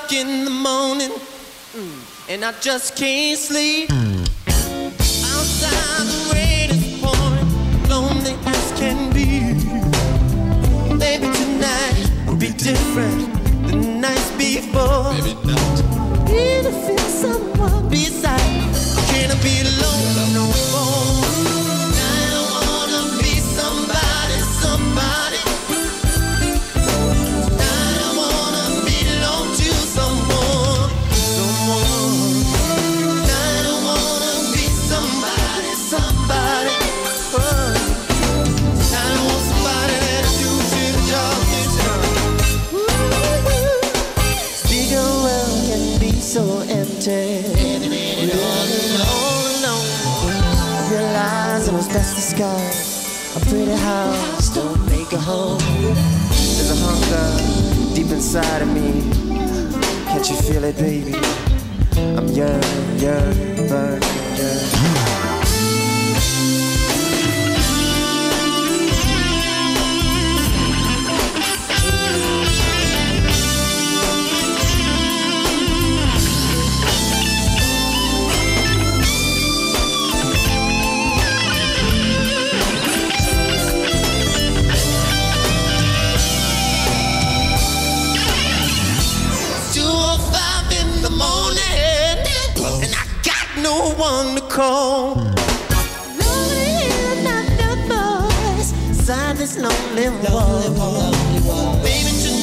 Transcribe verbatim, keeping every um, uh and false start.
o'clock in the morning, mm, and I just can't sleep. Outside the rain is pouring, lonely as can be. Maybe tonight will be different than the nights before. Maybe not. Need to feel someone beside me. Can't I be alone no more? I don't wanna be somebody, somebody. I don't wanna belong to someone, someone. I don't wanna be somebody, somebody. Oh. I don't want somebody that'll do to the job is done. Big old world can be so empty. All alone. Realize it was best disguised. A pretty house don't make a home. There's a hunger deep inside of me. Can't you feel it, baby? I'm yearning, yearning, burning, yearning. No one to call. Lonely and not the voice inside this lonely wall. Baby, tonight